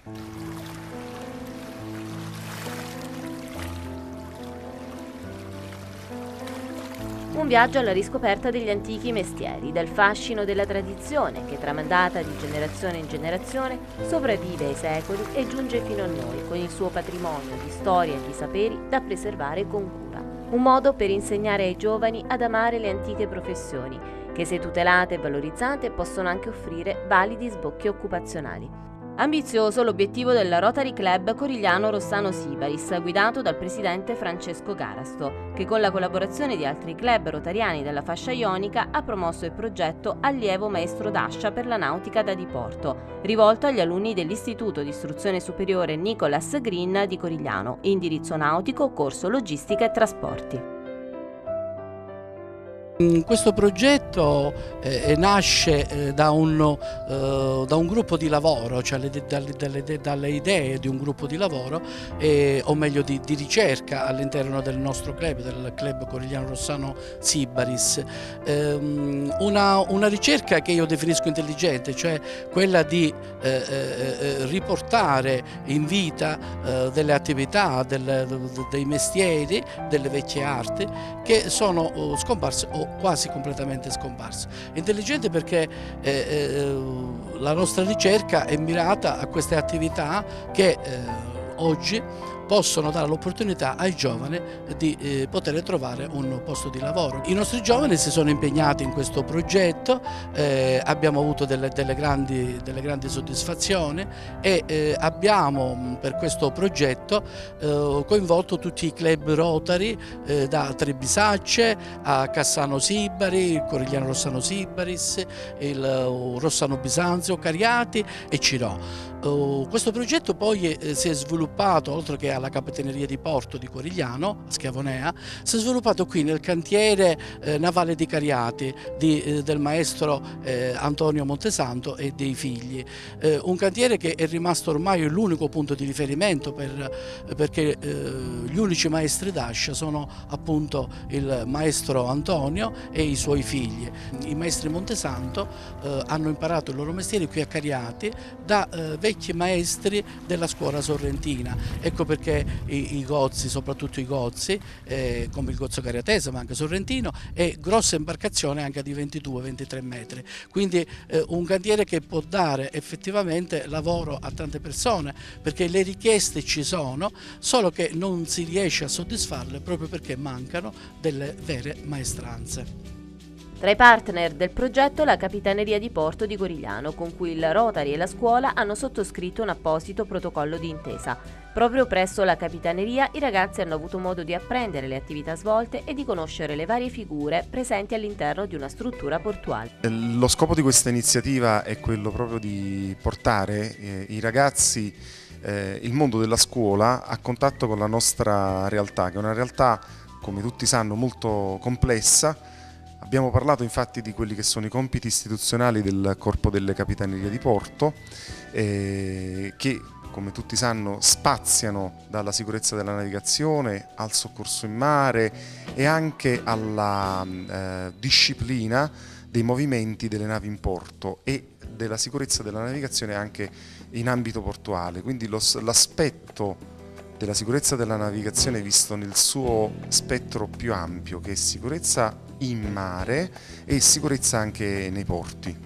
Un viaggio alla riscoperta degli antichi mestieri, del fascino della tradizione che, tramandata di generazione in generazione, sopravvive ai secoli e giunge fino a noi con il suo patrimonio di storia e di saperi da preservare con cura. Un modo per insegnare ai giovani ad amare le antiche professioni, che se tutelate e valorizzate possono anche offrire validi sbocchi occupazionali. Ambizioso l'obiettivo del Rotary Club Corigliano Rossano Sibaris, guidato dal presidente Francesco Garasto, che con la collaborazione di altri club rotariani della fascia ionica ha promosso il progetto Allievo Maestro d'Ascia per la Nautica da Diporto, rivolto agli alunni dell'Istituto di Istruzione Superiore Nicholas Green di Corigliano, indirizzo nautico, corso logistica e trasporti. Questo progetto nasce da un gruppo di lavoro, cioè dalle idee di un gruppo di lavoro, o meglio di ricerca all'interno del nostro club, del Club Corigliano Rossano Sibaris. Una ricerca che io definisco intelligente, cioè quella di riportare in vita delle attività, dei mestieri, delle vecchie arti che sono scomparse o quasi completamente scomparse. Intelligente perché la nostra ricerca è mirata a queste attività che oggi possono dare l'opportunità ai giovani di poter trovare un posto di lavoro. I nostri giovani si sono impegnati in questo progetto, abbiamo avuto delle grandi soddisfazioni e abbiamo per questo progetto coinvolto tutti i club Rotary, da Trebisacce a Cassano Sibari, il Corigliano Rossano Sibaris, il Rossano Bisanzio, Cariati e Cirò. Questo progetto poi si è sviluppato, oltre che alla Capitaneria di Porto di Corigliano, a Schiavonea, si è sviluppato qui nel cantiere navale di Cariati del maestro Antonio Montesanto e dei figli. Un cantiere che è rimasto ormai l'unico punto di riferimento perché gli unici maestri d'ascia sono appunto il maestro Antonio e i suoi figli. I maestri Montesanto hanno imparato il loro mestiere qui a Cariati da vecchi maestri della scuola sorrentina. Ecco perché i gozzi, soprattutto i gozzi, come il gozzo cariatese ma anche sorrentino, e grosse imbarcazioni anche di 22-23 metri. Quindi un cantiere che può dare effettivamente lavoro a tante persone, perché le richieste ci sono, solo che non si riesce a soddisfarle proprio perché mancano delle vere maestranze. Tra i partner del progetto la Capitaneria di Porto di Corigliano, con cui il Rotary e la scuola hanno sottoscritto un apposito protocollo di intesa. Proprio presso la Capitaneria i ragazzi hanno avuto modo di apprendere le attività svolte e di conoscere le varie figure presenti all'interno di una struttura portuale. Lo scopo di questa iniziativa è quello proprio di portare i ragazzi, il mondo della scuola, a contatto con la nostra realtà, che è una realtà, come tutti sanno, molto complessa. Abbiamo parlato infatti di quelli che sono i compiti istituzionali del Corpo delle Capitanerie di Porto, che come tutti sanno spaziano dalla sicurezza della navigazione al soccorso in mare e anche alla disciplina dei movimenti delle navi in porto e della sicurezza della navigazione anche in ambito portuale. Quindi l'aspetto della sicurezza della navigazione visto nel suo spettro più ampio, che è sicurezza in mare e sicurezza anche nei porti.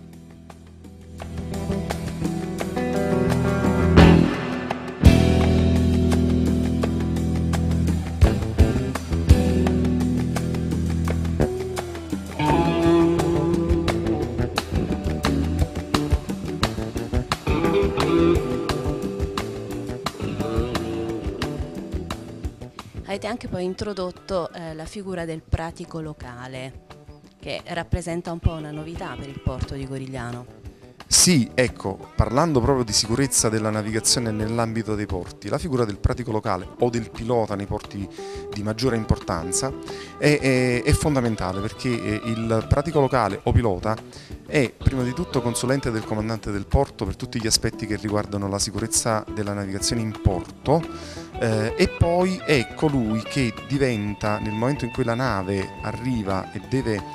Avete anche poi introdotto la figura del pratico locale, che rappresenta un po' una novità per il porto di Corigliano. Sì, ecco, parlando proprio di sicurezza della navigazione nell'ambito dei porti, la figura del pratico locale o del pilota nei porti di maggiore importanza è fondamentale, perché il pratico locale o pilota è prima di tutto consulente del comandante del porto per tutti gli aspetti che riguardano la sicurezza della navigazione in porto, e poi è colui che diventa, nel momento in cui la nave arriva e deve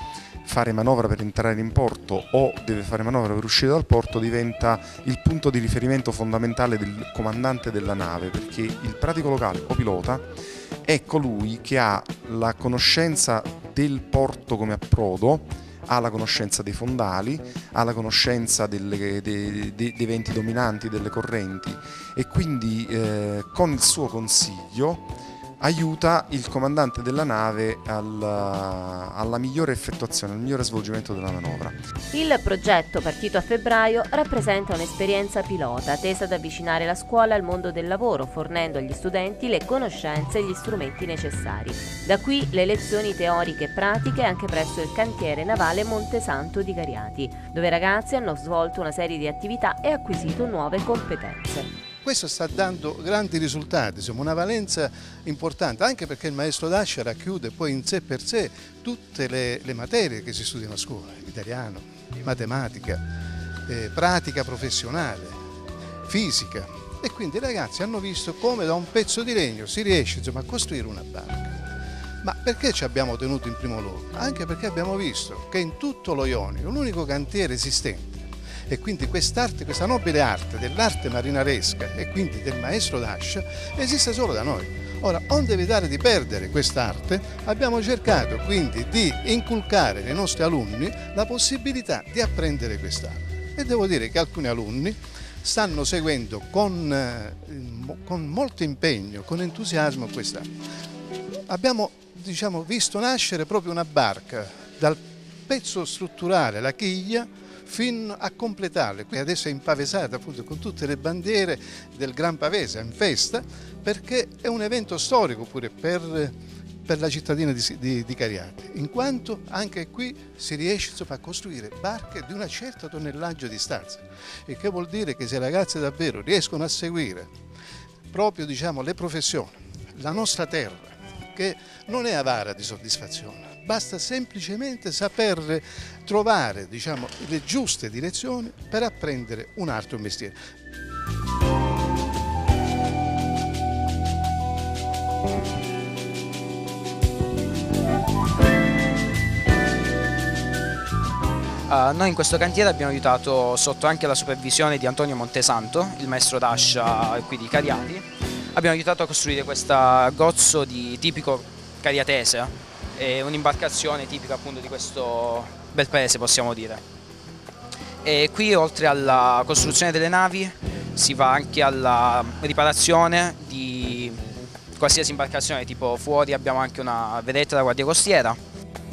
fare manovra per entrare in porto o deve fare manovra per uscire dal porto, diventa il punto di riferimento fondamentale del comandante della nave, perché il pratico locale o pilota è colui che ha la conoscenza del porto come approdo, ha la conoscenza dei fondali, ha la conoscenza dei venti dominanti, delle correnti, e quindi con il suo consiglio aiuta il comandante della nave alla migliore effettuazione, al migliore svolgimento della manovra. Il progetto, partito a febbraio, rappresenta un'esperienza pilota tesa ad avvicinare la scuola al mondo del lavoro, fornendo agli studenti le conoscenze e gli strumenti necessari. Da qui le lezioni teoriche e pratiche anche presso il cantiere navale Montesanto di Cariati, dove i ragazzi hanno svolto una serie di attività e acquisito nuove competenze. Questo sta dando grandi risultati, insomma, una valenza importante, anche perché il maestro Dascia racchiude poi in sé per sé tutte le materie che si studiano a scuola: italiano, matematica, pratica professionale, fisica, e quindi i ragazzi hanno visto come da un pezzo di legno si riesce, insomma, a costruire una barca. Ma perché ci abbiamo tenuto in primo luogo? Anche perché abbiamo visto che in tutto lo Ionio l'unico cantiere esistente, e quindi quest'arte, questa nobile arte dell'arte marinaresca e quindi del maestro Dascia, esiste solo da noi. Ora, onde evitare di perdere quest'arte, abbiamo cercato quindi di inculcare nei nostri alunni la possibilità di apprendere quest'arte, e devo dire che alcuni alunni stanno seguendo con molto impegno, con entusiasmo quest'arte. Abbiamo, visto nascere proprio una barca dal pezzo strutturale, la chiglia, fino a completarle. Quindi adesso è impavesata appunto con tutte le bandiere del Gran Pavese in festa, perché è un evento storico pure per la cittadina di Cariati, in quanto anche qui si riesce, insomma, a costruire barche di una certa tonnellaggio di stazza, il che vuol dire che se i ragazzi davvero riescono a seguire proprio, le professioni, la nostra terra, che non è avara di soddisfazione, basta semplicemente saper trovare, le giuste direzioni per apprendere un'arte o un mestiere. Noi in questo cantiere abbiamo aiutato, sotto anche la supervisione di Antonio Montesanto, il maestro Dascia qui di Cariati, abbiamo aiutato a costruire questa gozzo tipico cariatese, è un'imbarcazione tipica appunto di questo bel paese, possiamo dire. E qui, oltre alla costruzione delle navi, si va anche alla riparazione di qualsiasi imbarcazione, tipo fuori abbiamo anche una vedetta della Guardia Costiera.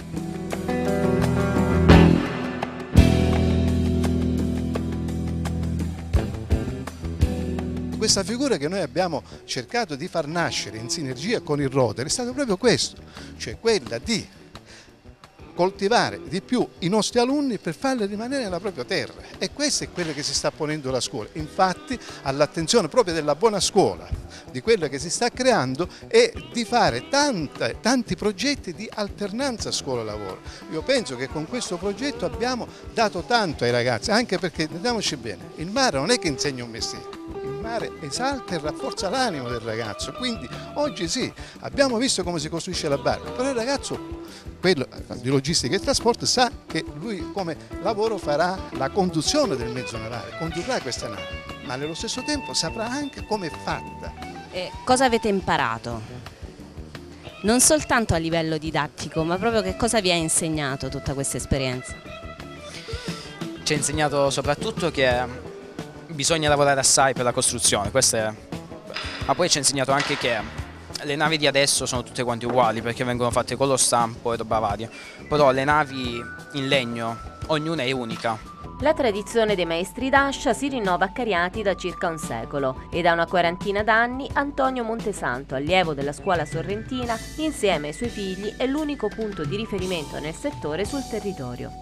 Questa figura che noi abbiamo cercato di far nascere in sinergia con il Rotary è stato proprio questo, cioè quella di coltivare di più i nostri alunni per farli rimanere nella propria terra, e questo è quello che si sta ponendo la scuola. Infatti, all'attenzione proprio della buona scuola, di quello che si sta creando, è di fare tanti progetti di alternanza scuola-lavoro. Io penso che con questo progetto abbiamo dato tanto ai ragazzi, anche perché, andiamoci bene, il mare non è che insegna un mestiere, il mare esalta e rafforza l'animo del ragazzo. Quindi oggi sì, abbiamo visto come si costruisce la barca, però il ragazzo, quello di logistica e trasporto, sa che lui come lavoro farà la conduzione del mezzo navale, condurrà questa nave, ma nello stesso tempo saprà anche come è fatta. E cosa avete imparato? Non soltanto a livello didattico, ma proprio che cosa vi ha insegnato tutta questa esperienza? Ci ha insegnato soprattutto che bisogna lavorare assai per la costruzione, ma poi ci ha insegnato anche che le navi di adesso sono tutte quante uguali, perché vengono fatte con lo stampo e roba varia, però le navi in legno, ognuna è unica. La tradizione dei maestri Dascia si rinnova a Cariati da circa un secolo e da una quarantina d'anni Antonio Montesanto, allievo della scuola sorrentina, insieme ai suoi figli è l'unico punto di riferimento nel settore sul territorio.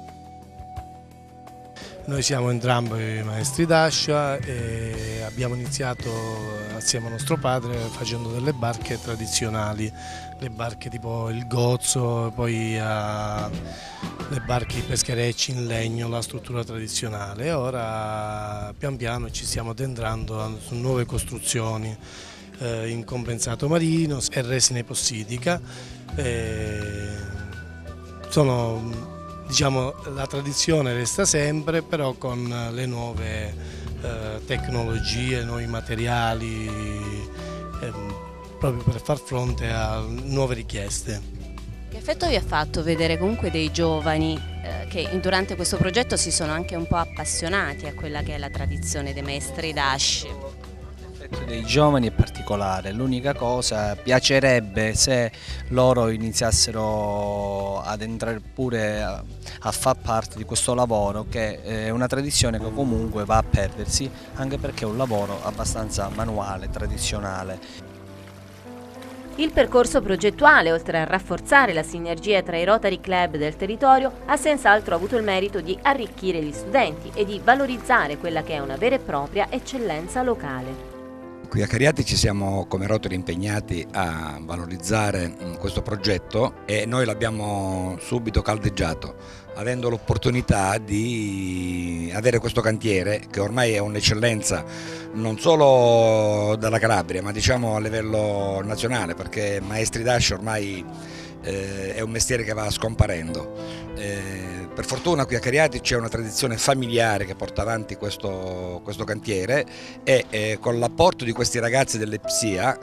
Noi siamo entrambi maestri Dascia e abbiamo iniziato assieme a nostro padre facendo delle barche tradizionali, le barche tipo il gozzo, poi le barche, i pescherecci in legno, la struttura tradizionale. E ora pian piano ci stiamo addentrando su nuove costruzioni in compensato marino e resina epossidica. Sono diciamo, la tradizione resta sempre, però con le nuove tecnologie, nuovi materiali, proprio per far fronte a nuove richieste. Che effetto vi ha fatto vedere comunque dei giovani che durante questo progetto si sono anche un po' appassionati a quella che è la tradizione dei maestri Dash? L'effetto dei giovani è particolare, l'unica cosa, piacerebbe se loro iniziassero ad entrare pure a far parte di questo lavoro, che è una tradizione che comunque va a perdersi, anche perché è un lavoro abbastanza manuale, tradizionale. Il percorso progettuale, oltre a rafforzare la sinergia tra i Rotary Club del territorio, ha senz'altro avuto il merito di arricchire gli studenti e di valorizzare quella che è una vera e propria eccellenza locale. Qui a Cariati ci siamo come Rotary impegnati a valorizzare questo progetto e noi l'abbiamo subito caldeggiato, avendo l'opportunità di avere questo cantiere che ormai è un'eccellenza non solo dalla Calabria ma diciamo a livello nazionale, perché Maestri Dash ormai è un mestiere che va scomparendo. Per fortuna qui a Cariati c'è una tradizione familiare che porta avanti questo cantiere e con l'apporto di questi ragazzi dell'EPSIA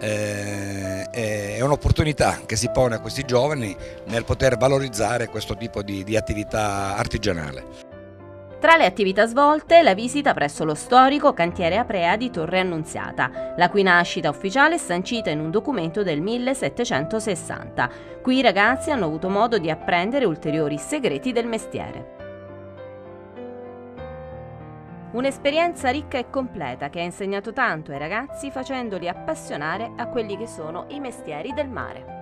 è un'opportunità che si pone a questi giovani nel poter valorizzare questo tipo di attività artigianale. Tra le attività svolte, la visita presso lo storico cantiere Aprea di Torre Annunziata, la cui nascita ufficiale è sancita in un documento del 1760. Qui i ragazzi hanno avuto modo di apprendere ulteriori segreti del mestiere. Un'esperienza ricca e completa che ha insegnato tanto ai ragazzi facendoli appassionare a quelli che sono i mestieri del mare.